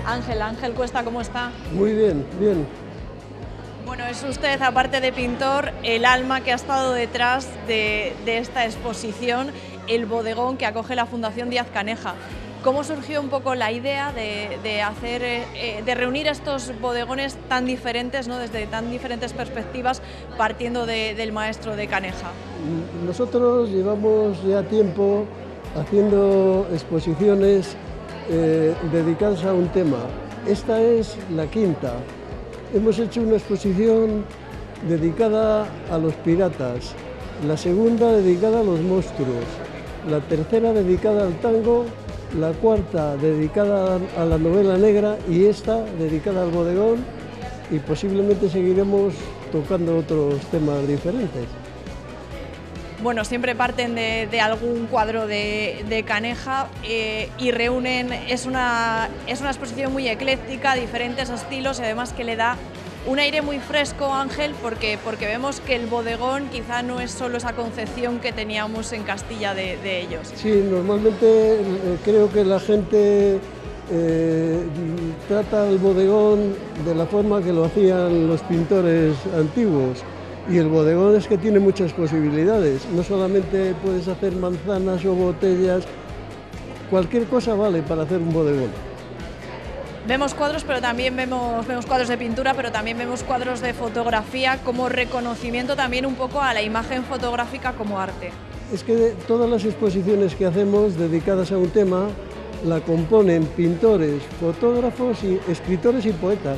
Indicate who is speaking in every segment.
Speaker 1: Ángel Cuesta, ¿cómo está?
Speaker 2: Muy bien, bien.
Speaker 1: Bueno, es usted, aparte de pintor, el alma que ha estado detrás de esta exposición, el bodegón que acoge la Fundación Díaz Caneja. ¿Cómo surgió un poco la idea de reunir estos bodegones tan diferentes, ¿no? Desde tan diferentes perspectivas, partiendo del maestro de Caneja?
Speaker 2: Nosotros llevamos ya tiempo haciendo exposiciones dedicadas a un tema. Esta es la quinta. Hemos hecho una exposición dedicada a los piratas, la segunda dedicada a los monstruos, la tercera dedicada al tango, la cuarta dedicada a la novela negra y esta dedicada al bodegón, y posiblemente seguiremos tocando otros temas diferentes.
Speaker 1: Bueno, siempre parten de algún cuadro de Caneja y reúnen, es una exposición muy ecléctica, diferentes estilos y además que le da un aire muy fresco, Ángel, porque vemos que el bodegón quizá no es solo esa concepción que teníamos en Castilla de ellos.
Speaker 2: Sí, normalmente creo que la gente trata el bodegón de la forma que lo hacían los pintores antiguos. Y el bodegón es que tiene muchas posibilidades, no solamente puedes hacer manzanas o botellas, cualquier cosa vale para hacer un bodegón.
Speaker 1: Vemos cuadros, pero también vemos cuadros de pintura, pero también vemos cuadros de fotografía como reconocimiento también un poco a la imagen fotográfica como arte.
Speaker 2: Es que todas las exposiciones que hacemos dedicadas a un tema la componen pintores, fotógrafos, y escritores y poetas.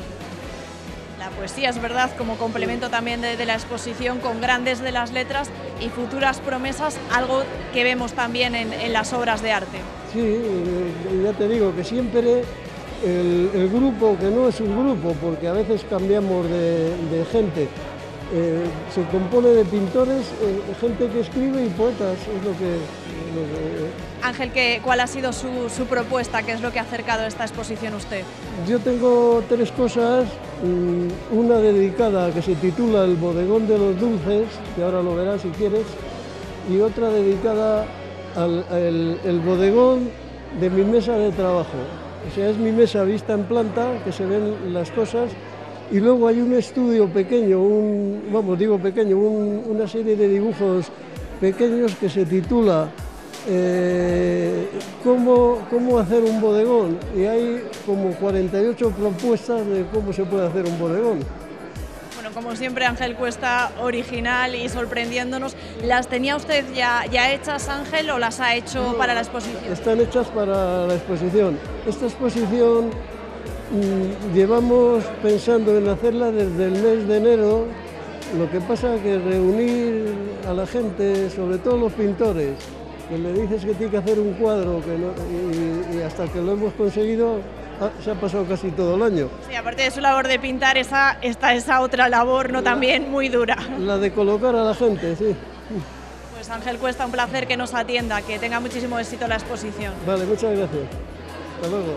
Speaker 1: La poesía es verdad como complemento también de la exposición, con grandes de las letras y futuras promesas, algo que vemos también en las obras de arte.
Speaker 2: Sí, ya te digo que siempre el grupo, que no es un grupo porque a veces cambiamos de gente, se compone de pintores, gente que escribe y poetas, es lo que...
Speaker 1: Ángel, ¿cuál ha sido su propuesta? ¿Qué es lo que ha acercado esta exposición usted?
Speaker 2: Yo tengo tres cosas, una dedicada que se titula El bodegón de los dulces, que ahora lo verás si quieres, y otra dedicada al bodegón de mi mesa de trabajo. O sea, es mi mesa vista en planta, que se ven las cosas, y luego hay un estudio pequeño, una serie de dibujos pequeños que se titula ¿Cómo hacer un bodegón? Y hay como 48 propuestas de cómo se puede hacer un bodegón.
Speaker 1: Bueno, como siempre, Ángel Cuesta, original y sorprendiéndonos. ¿Las tenía usted ya hechas, Ángel, o las ha hecho para la exposición?
Speaker 2: Están hechas para la exposición. Esta exposición llevamos pensando en hacerla desde el mes de enero. Lo que pasa es que reunir a la gente, sobre todo los pintores, que le dices que tiene que hacer un cuadro y hasta que lo hemos conseguido se ha pasado casi todo el año.
Speaker 1: Sí, aparte de su labor de pintar, está esa otra labor, ¿no? También muy dura.
Speaker 2: La de colocar a la gente, sí.
Speaker 1: Pues Ángel Cuesta, un placer que nos atienda, que tenga muchísimo éxito la exposición.
Speaker 2: Vale, muchas gracias. Hasta luego.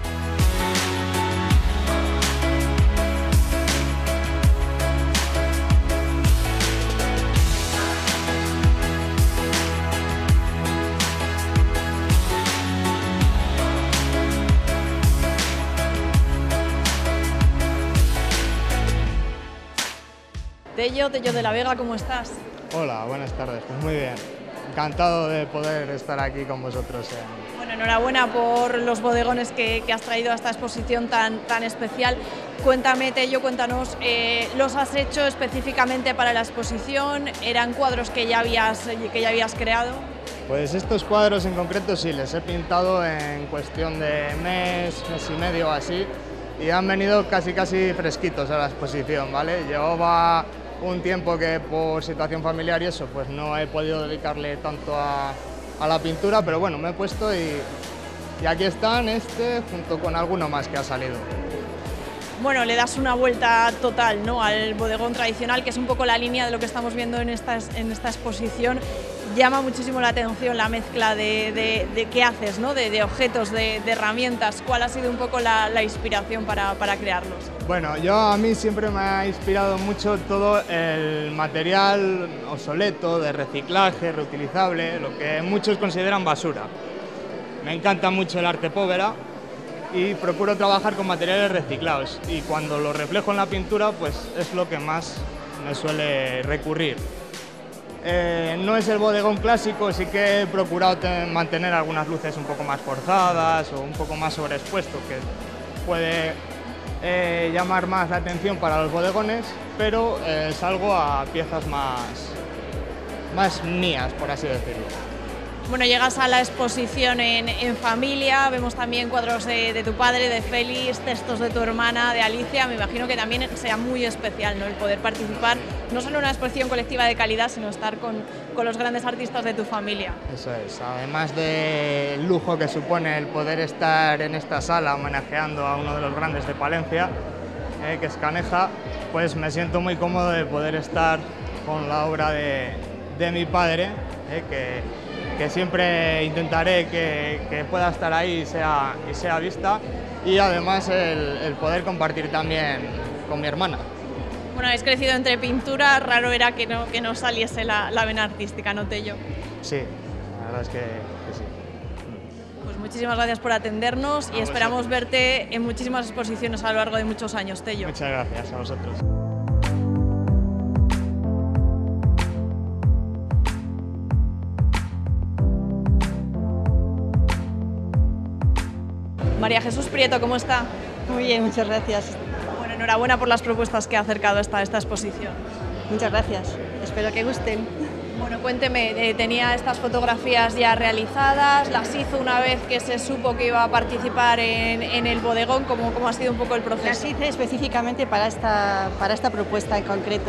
Speaker 1: Tello de la Vega, ¿cómo estás?
Speaker 3: Hola, buenas tardes, pues muy bien. Encantado de poder estar aquí con vosotros.
Speaker 1: Bueno, enhorabuena por los bodegones que has traído a esta exposición tan especial. Cuéntame, Tello, cuéntanos, ¿los has hecho específicamente para la exposición? ¿Eran cuadros que ya habías creado?
Speaker 3: Pues estos cuadros en concreto sí, les he pintado en cuestión de mes y medio o así, y han venido casi fresquitos a la exposición, ¿vale? Llevaba un tiempo que por situación familiar y eso, pues no he podido dedicarle tanto a la pintura, pero bueno, me he puesto y aquí están junto con alguno más que ha salido.
Speaker 1: Bueno, le das una vuelta total, ¿no?, al bodegón tradicional, que es un poco la línea de lo que estamos viendo en esta exposición. Llama muchísimo la atención la mezcla de qué haces, ¿no?, de objetos, de herramientas. ¿Cuál ha sido un poco la inspiración para crearlos?
Speaker 3: Bueno, a mí siempre me ha inspirado mucho todo el material obsoleto, de reciclaje, reutilizable, lo que muchos consideran basura. Me encanta mucho el arte povera y procuro trabajar con materiales reciclados, y cuando lo reflejo en la pintura pues es lo que más me suele recurrir. No es el bodegón clásico, sí que he procurado mantener algunas luces un poco más forzadas o un poco más sobreexpuesto, que puede llamar más la atención para los bodegones, pero salgo a piezas más mías, por así decirlo.
Speaker 1: Bueno, llegas a la exposición en familia, vemos también cuadros de tu padre, de Félix, textos de tu hermana, de Alicia. Me imagino que también sea muy especial, ¿no?, el poder participar no solo en una exposición colectiva de calidad, sino estar con los grandes artistas de tu familia.
Speaker 3: Eso es, además del lujo que supone el poder estar en esta sala homenajeando a uno de los grandes de Palencia, que es Caneja, pues me siento muy cómodo de poder estar con la obra de mi padre, que siempre intentaré que pueda estar ahí y sea vista, y además el poder compartir también con mi hermana.
Speaker 1: Bueno, habéis crecido entre pintura, raro era que no saliese la vena artística, ¿no, Tello?
Speaker 3: Sí, la verdad es que sí.
Speaker 1: Pues muchísimas gracias por atendernos y esperamos verte en muchísimas exposiciones a lo largo de muchos años, Tello.
Speaker 3: Muchas gracias a vosotros.
Speaker 1: María Jesús Prieto, ¿cómo está?
Speaker 4: Muy bien, muchas gracias.
Speaker 1: Bueno, enhorabuena por las propuestas que ha acercado esta exposición.
Speaker 4: Muchas gracias. Espero que gusten.
Speaker 1: Bueno, cuénteme, tenía estas fotografías ya realizadas, las hizo una vez que se supo que iba a participar en el bodegón. ¿Cómo ha sido un poco el proceso?
Speaker 4: Las hice específicamente para esta propuesta en concreto.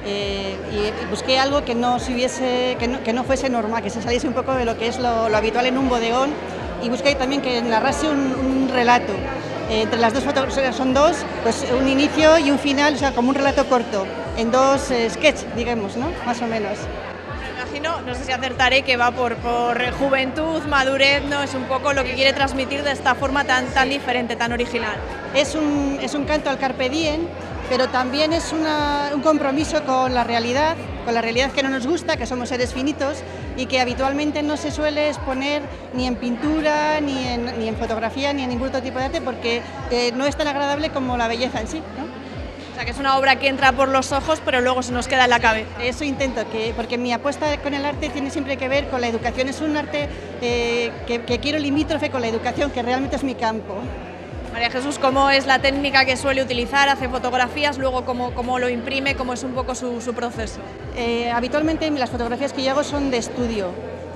Speaker 4: Y busqué algo que no fuese normal, que se saliese un poco de lo que es lo habitual en un bodegón, y busqué también que narrase un relato. Entre las dos fotografías son dos, pues un inicio y un final, o sea, como un relato corto, en dos sketches, digamos, ¿no? Más o menos.
Speaker 1: Me imagino, no sé si acertaré, que va por juventud, madurez, ¿no? Es un poco lo que quiere transmitir de esta forma tan diferente, tan original.
Speaker 4: Es un canto al carpe diem, pero también es un compromiso con la realidad que no nos gusta, que somos seres finitos y que habitualmente no se suele exponer ni en pintura, ni en fotografía, ni en ningún otro tipo de arte, porque no es tan agradable como la belleza en sí, ¿no?
Speaker 1: O sea, que es una obra que entra por los ojos, pero luego se nos queda en la cabeza.
Speaker 4: Eso intento, porque mi apuesta con el arte tiene siempre que ver con la educación. Es un arte que quiero limítrofe con la educación, que realmente es mi campo.
Speaker 1: María Jesús, ¿cómo es la técnica que suele utilizar? ¿Hace fotografías? Luego, ¿cómo lo imprime? ¿Cómo es un poco su proceso?
Speaker 4: Habitualmente las fotografías que yo hago son de estudio.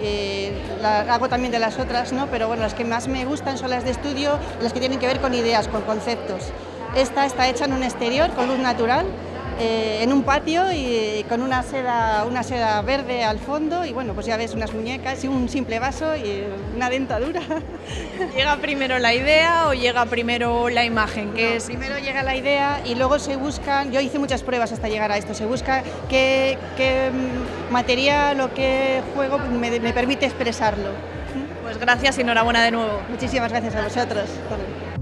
Speaker 4: Hago también de las otras, ¿no? Pero bueno, las que más me gustan son las de estudio, las que tienen que ver con ideas, con conceptos. Esta está hecha en un exterior, con luz natural, en un patio y con una seda verde al fondo, y bueno, pues ya ves unas muñecas y un simple vaso y una dentadura.
Speaker 1: ¿Llega primero la idea o llega primero la imagen?
Speaker 4: Primero llega la idea y luego se buscan, yo hice muchas pruebas hasta llegar a esto, se busca qué material o qué juego me permite expresarlo.
Speaker 1: Pues gracias y enhorabuena de nuevo.
Speaker 4: Muchísimas gracias a vosotros.